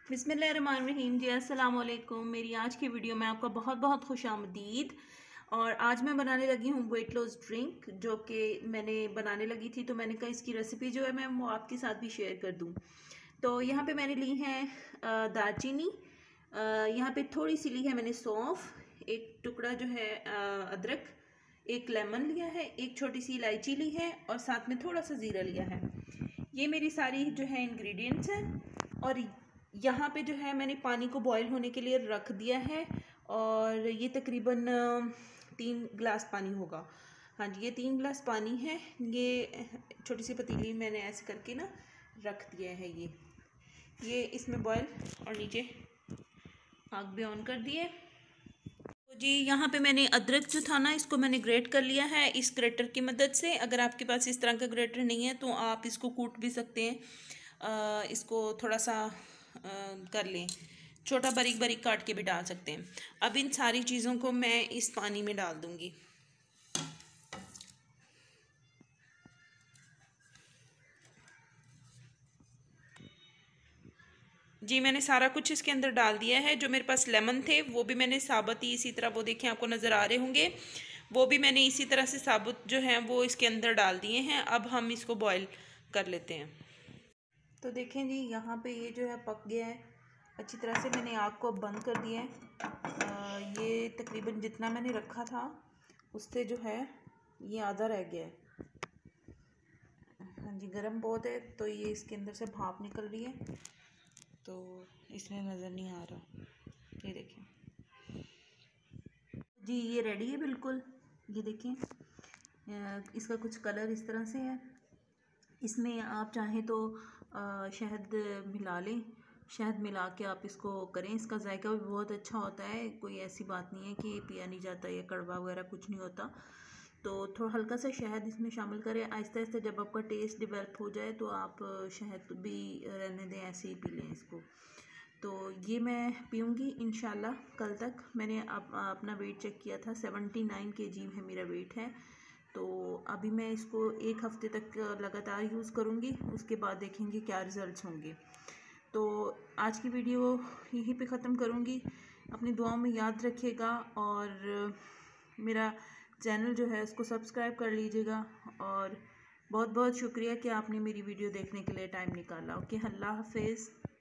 बिस्मिल्लाहिर्रहमानिर्रहीम जी, अस्सलाम वालेकुम। मेरी आज की वीडियो में आपका बहुत बहुत खुशामदीद। और आज मैं बनाने लगी हूँ वेट लॉस ड्रिंक, जो कि मैंने बनाने लगी थी तो मैंने कहा इसकी रेसिपी जो है मैं वो आपके साथ भी शेयर कर दूँ। तो यहाँ पे मैंने ली है दालचीनी, यहाँ पे थोड़ी सी ली है मैंने सौंफ, एक टुकड़ा जो है अदरक, एक लेमन लिया है, एक छोटी सी इलायची ली है और साथ में थोड़ा सा ज़ीरा लिया है। ये मेरी सारी जो है इंग्रेडिएंट्स हैं। और यहाँ पे जो है मैंने पानी को बॉईल होने के लिए रख दिया है और ये तकरीबन 3 गिलास पानी होगा। हाँ जी, ये 3 गिलास पानी है। ये छोटी सी पतीली मैंने ऐसे करके ना रख दिया है। ये इसमें बॉईल और नीचे आग भी ऑन कर दिए। तो जी यहाँ पे मैंने अदरक जो था ना, इसको मैंने ग्रेट कर लिया है इस ग्रेटर की मदद से। अगर आपके पास इस तरह का ग्रेटर नहीं है तो आप इसको कूट भी सकते हैं। इसको थोड़ा सा कर लें, छोटा बारीक बारीक काट के भी डाल सकते हैं। अब इन सारी चीज़ों को मैं इस पानी में डाल दूँगी। जी मैंने सारा कुछ इसके अंदर डाल दिया है। जो मेरे पास लेमन थे वो भी मैंने साबुत ही इसी तरह, वो देखें आपको नज़र आ रहे होंगे, वो भी मैंने इसी तरह से साबुत जो हैं वो इसके अंदर डाल दिए हैं। अब हम इसको बॉईल कर लेते हैं। तो देखें जी यहाँ पे ये जो है पक गया है अच्छी तरह से। मैंने आग को बंद कर दिया है। ये तकरीबन जितना मैंने रखा था उससे जो है ये आधा रह गया है। हाँ जी, गर्म बहुत है तो ये इसके अंदर से भाप निकल रही है, तो इसमें नज़र नहीं आ रहा। ये देखें जी, ये रेडी है बिल्कुल। ये देखें इसका कुछ कलर इस तरह से है। इसमें आप चाहें तो शहद मिला लें। शहद मिला के आप इसको करें, इसका जायका भी बहुत अच्छा होता है। कोई ऐसी बात नहीं है कि पिया नहीं जाता या कड़वा वगैरह कुछ नहीं होता। तो थोड़ा हल्का सा शहद इसमें शामिल करें। आहिस्ता आहिस्ता जब आपका टेस्ट डेवलप हो जाए तो आप शहद भी रहने दें, ऐसे ही पी लें इसको। तो ये मैं पीऊँगी इंशाल्लाह कल तक। मैंने अपना वेट चेक किया था, 79 kg है मेरा वेट है। तो अभी मैं इसको 1 हफ्ते तक लगातार यूज़ करूँगी, उसके बाद देखेंगे क्या रिज़ल्ट्स होंगे। तो आज की वीडियो यहीं पे ख़त्म करूँगी। अपनी दुआओं में याद रखिएगा और मेरा चैनल जो है उसको सब्सक्राइब कर लीजिएगा। और बहुत बहुत शुक्रिया कि आपने मेरी वीडियो देखने के लिए टाइम निकाला। ओके, अल्लाह हाफिज़।